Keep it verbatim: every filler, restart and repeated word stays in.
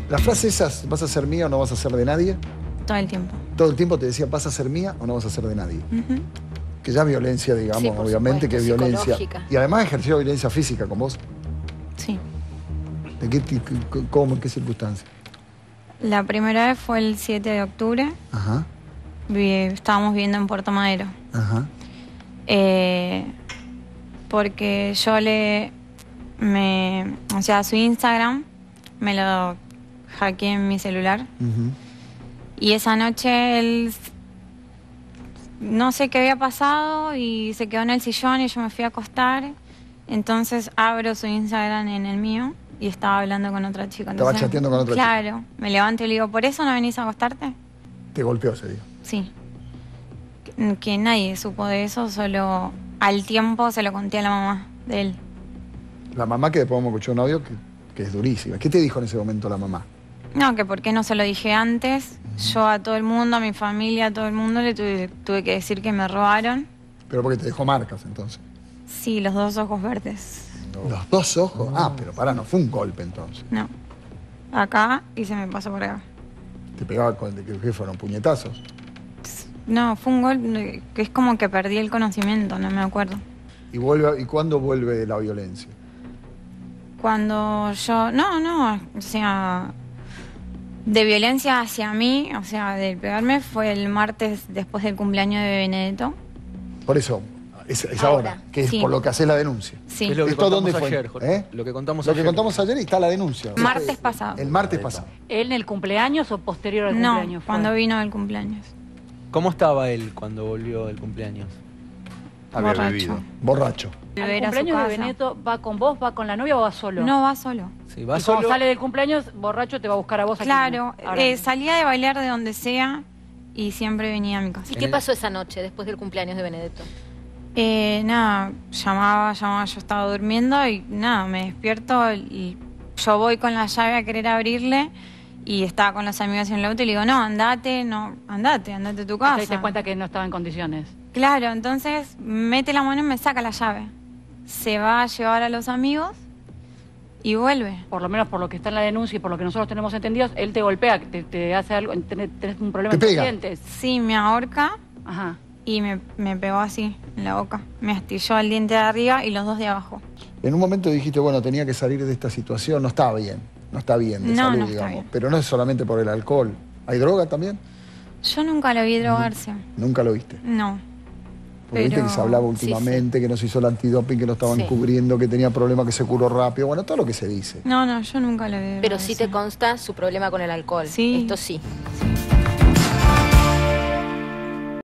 ¿La frase esa, vas a ser mía o no vas a ser de nadie? Todo el tiempo. Todo el tiempo te decía, vas a ser mía o no vas a ser de nadie. Uh-huh. Que ya violencia, digamos, Sí, obviamente, supuesto, que es violencia. Y además ejerció violencia física con vos. Sí. ¿De qué, cómo, en qué circunstancias? La primera vez fue el siete de octubre. Ajá. Estábamos viviendo en Puerto Madero. Ajá. Eh, porque yo le... me O sea, su Instagram me lo hackeé en mi celular. Uh-huh. Y esa noche él... no sé qué había pasado y se quedó en el sillón y yo me fui a acostar. Entonces abro su Instagram en el mío y estaba hablando con otra chica. Estaba Entonces, chateando con otra claro, chica. Claro, me levanto y le digo, ¿por eso no venís a acostarte? ¿Te golpeó ese día? Sí. Que, que nadie supo de eso, solo al tiempo se lo conté a la mamá de él. La mamá, que después me escuchó un audio que, que es durísima. ¿Qué te dijo en ese momento la mamá? No, que por qué no se lo dije antes. Uh-huh. Yo a todo el mundo, a mi familia, a todo el mundo le tuve, tuve que decir que me robaron. ¿Pero porque te dejó marcas entonces? Sí, los dos ojos verdes. No. ¿Los dos ojos? No. Ah, pero pará, no fue un golpe entonces. No. Acá y se me pasó por acá. ¿Te pegaba con qué fueron? ¿Puñetazos? No, fue un golpe que es como que perdí el conocimiento, no me acuerdo. ¿Y, vuelve, ¿y cuándo vuelve la violencia? Cuando yo... No, no, o sea... De violencia hacia mí, o sea, de pegarme, fue el martes después del cumpleaños de Benedetto. Por eso, es, es ahora, ahora, que es sí. por lo que haces la denuncia. Sí. Es lo que ¿Esto dónde fue? Ayer, ¿Eh? Lo que contamos lo ayer. Lo que contamos ayer y está la denuncia. Martes el, pasado. El martes pasado. ¿Él en el cumpleaños o posterior al no, cumpleaños? No, cuando vino el cumpleaños. ¿Cómo estaba él cuando volvió del cumpleaños? Había Borracho. bebido. Borracho. ¿Al cumpleaños de Benedetto va con vos, va con la novia o va solo? No, va solo. Sí, va y solo. cuando sale del cumpleaños, borracho te va a buscar a vos. Claro, aquí, eh, salía de bailar de donde sea y siempre venía a mi casa. ¿Y qué pasó esa noche después del cumpleaños de Benedetto? Eh, nada, llamaba, llamaba, yo estaba durmiendo y nada, me despierto y yo voy con la llave a querer abrirle y estaba con las amigas en el auto y le digo, no, andate, no, andate, andate a tu casa. ¿Te diste cuenta que no estaba en condiciones? Claro, entonces mete la mano y me saca la llave. Se va a llevar a los amigos y vuelve. Por lo menos por lo que está en la denuncia y por lo que nosotros tenemos entendidos, él te golpea, te, te hace algo, tenés, tenés un problema ¿Te en pega? tus dientes. Sí, me ahorca. Ajá. Y me, me pegó así, en la boca. Me astilló el diente de arriba y los dos de abajo. En un momento dijiste, bueno, tenía que salir de esta situación, no estaba bien, no está bien de no, salud, no digamos. Bien. Pero no es solamente por el alcohol. ¿Hay droga también? Yo nunca lo vi drogarse. ¿Nunca lo viste? No. Porque pero... viste que se hablaba últimamente, sí, sí. que no se hizo el antidoping, que lo estaban sí. cubriendo, que tenía problemas, que se curó rápido. Bueno, todo lo que se dice. No, no, yo nunca lo vi drogarse. Pero sí te consta su problema con el alcohol. Sí. Esto sí.